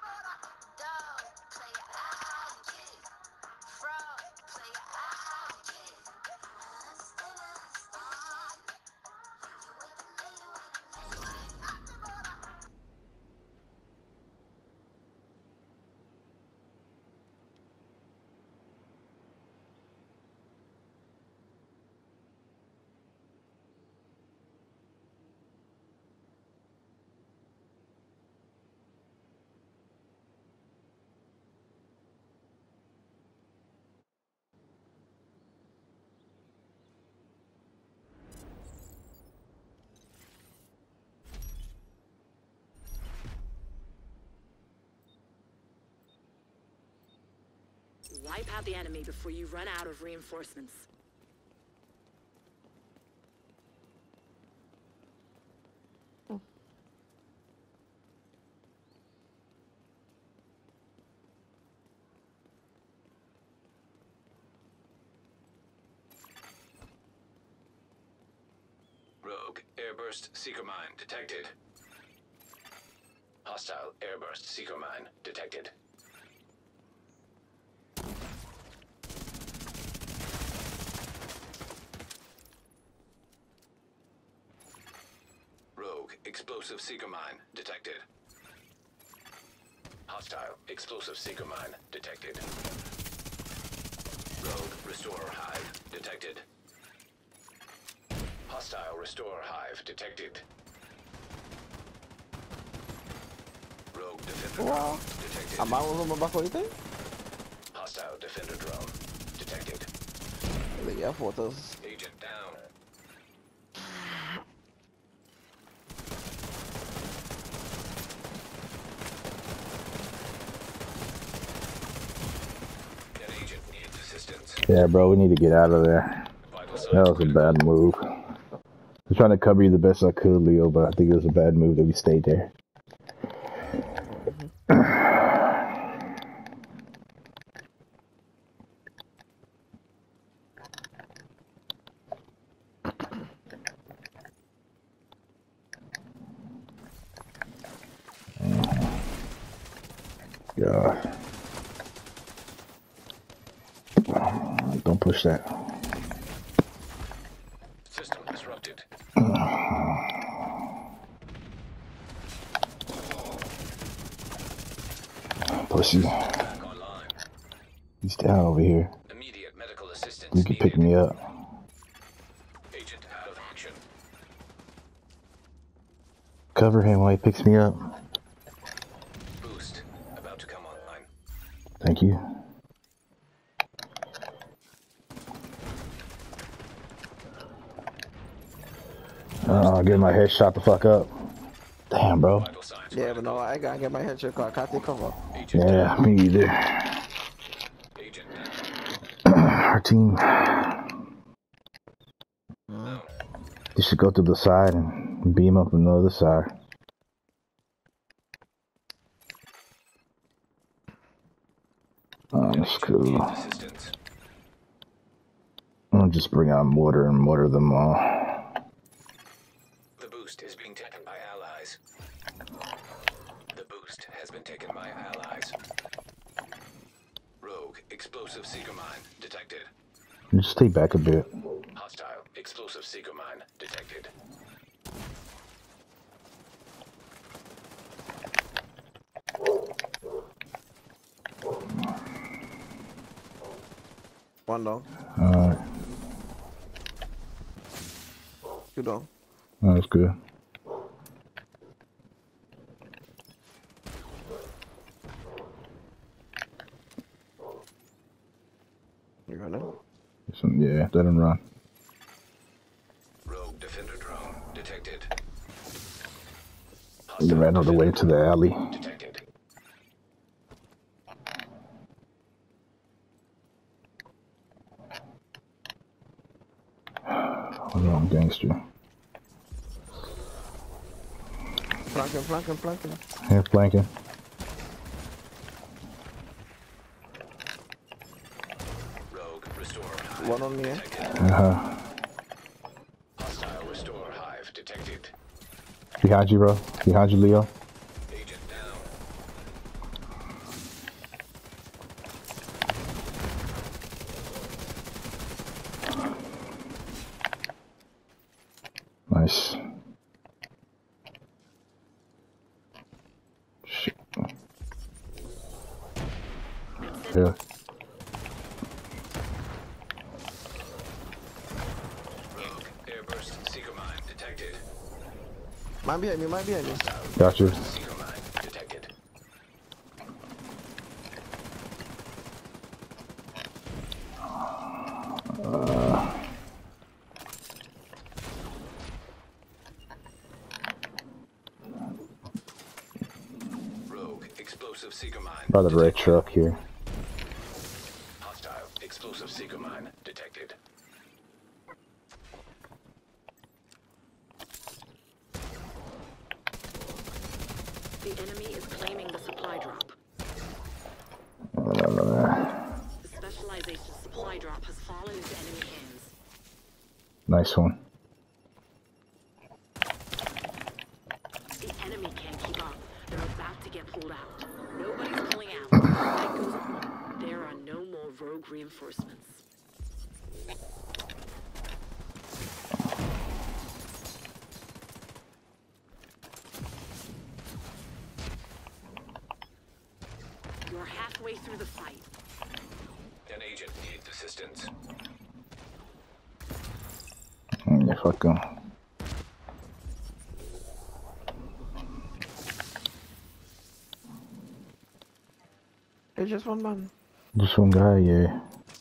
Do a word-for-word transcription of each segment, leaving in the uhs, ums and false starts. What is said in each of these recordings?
Wipe out the enemy before you run out of reinforcements. Rogue airburst seeker mine detected. Hostile airburst seeker mine detected. Rogue explosive seeker mine detected. Hostile explosive seeker mine detected. Rogue restorer hive detected. Hostile restorer hive detected. Rogue defender drone detected. Amamos uma bacoita? Hostile defender drone detected. Liguei a fotos. Agent down. That agent needs assistance. Yeah, bro, we need to get out of there. That was a bad move. I was trying to cover you the best I could, Leo, but I think it was a bad move that we stayed there. Yeah. Don't push that. System disrupted. Pussy. He's down over here. Immediate medical assistance. You can pick me up. Agent out of action. Cover him while he picks me up. Boost about to come online. Thank you. Oh, I'm getting my head shot the fuck up. Damn, bro. Yeah, but no, I gotta get my headshot caught. I can't take cover. Yeah, me either. Our team. Mm. You should go to the side and beam up on the other side. Oh, that's cool. I'll just bring out mortar and mortar them all. The boost is being taken by allies. The boost has been taken by allies. Rogue explosive seeker mine detected. Just stay back a bit. Hostile explosive seeker mine detected. One down. Alright. Two down. Oh, that's good. You got it? Yeah, let him run. Rogue defender drone detected. He ran all the way to the alley. Detected. Hold on, gangster. Flanking, flanking, flanking. Here, flanking. Rogue restore. One on me. Eh? Uh-huh. Hostile restore hive detected. Behind you, bro. Behind you, Leo. Agent down. there. Rogue airburst seeker mine detected. Mine behind me, mine behind me. Got you. Seeker mine detected. Rogue explosive seeker mine. By the red detected. truck here. Hostile explosive seeker mine detected. The enemy is claiming the supply drop. Uh, The specialization supply drop has fallen into enemy hands. nice one. The enemy can't keep up. They're about to get pulled out. Nobody's pulling out. The fight goes on. There are no more rogue reinforcements. You're halfway through the fight. An agent needs assistance. Yeah, fuck him. It's just one man. Just one guy, yeah.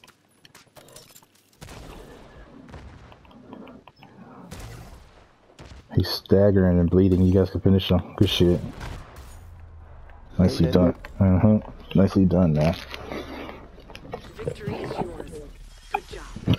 He's staggering and bleeding. You guys can finish him. Good shit. Nicely Hey, done. Uh huh. Nicely done, man. Victory is yours. Good job.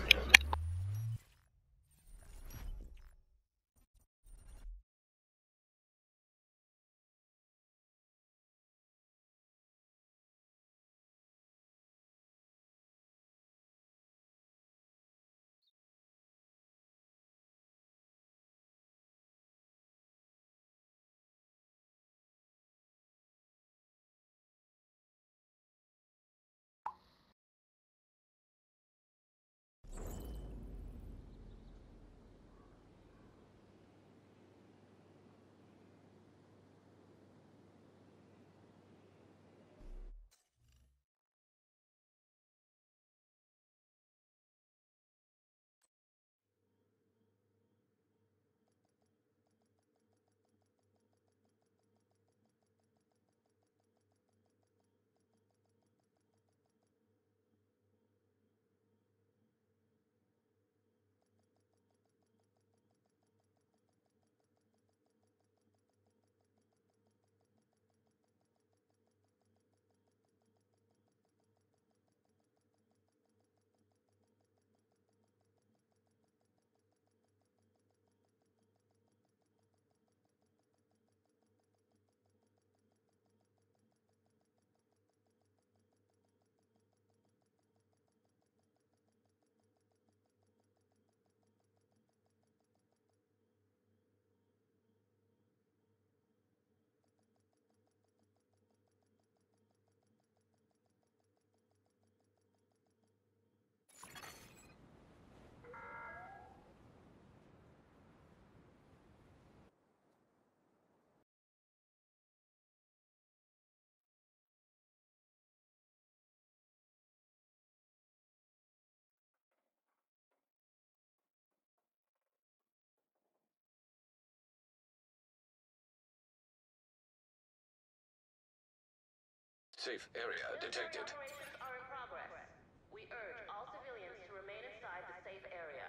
Safe area detected. Operations are in progress. We urge all civilians to remain inside the safe area.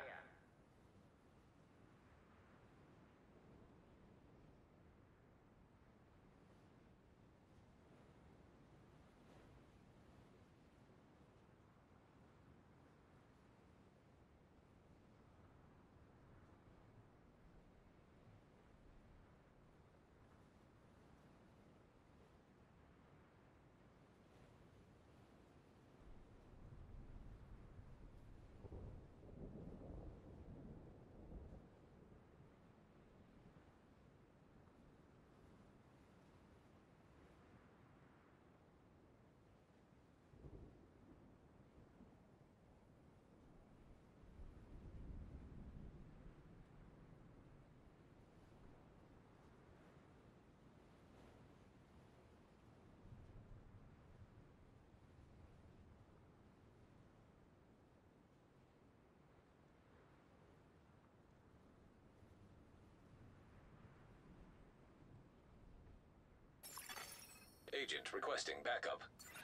Agent requesting backup.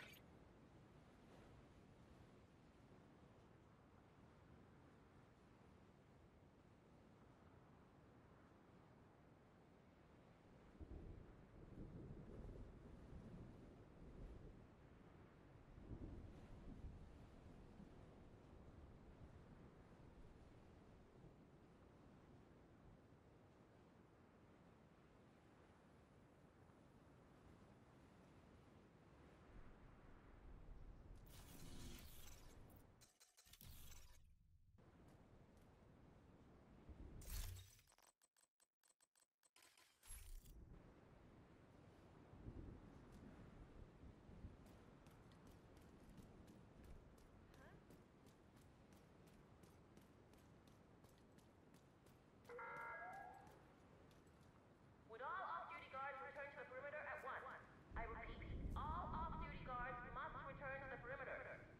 Would all off-duty guards return to the perimeter at once? I repeat, all off-duty guards must return to the perimeter.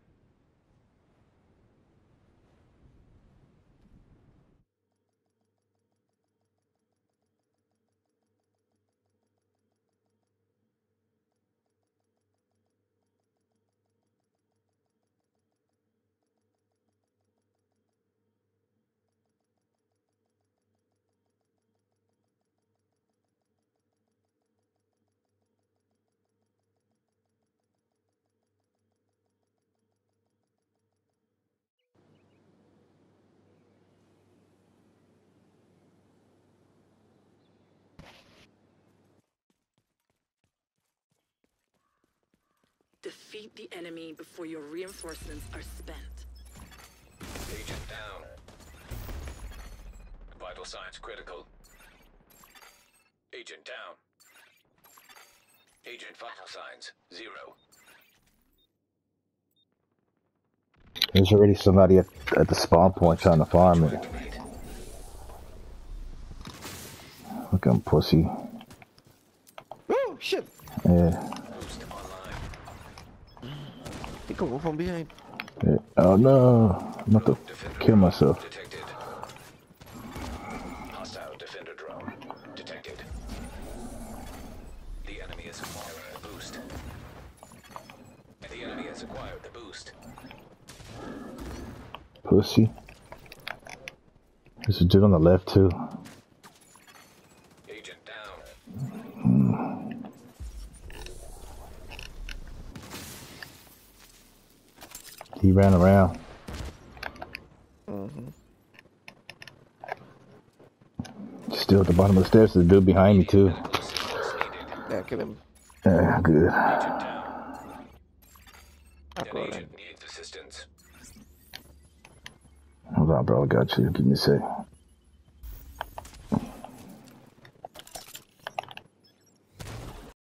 Defeat the enemy before your reinforcements are spent. Agent down. Vital signs critical. Agent down. Agent vital signs zero. There's already somebody at, at the spawn point trying to farm it. Look at him, pussy. Oh shit! Yeah. Boost online. He come from behind. yeah. Oh no! I'm about to Defender kill myself. detected. Hostile defender drone detected. The enemy has acquired the boost. And the enemy has acquired the boost. Pussy. There's a dude on the left too. Agent down. He ran around. Mm-hmm. Still at the bottom of the stairs. There's a dude behind me too. Yeah, kill him. Yeah, good. Agent down. I'll An go then. agent needs assistance. Hold on, bro. I got you. Give me a sec.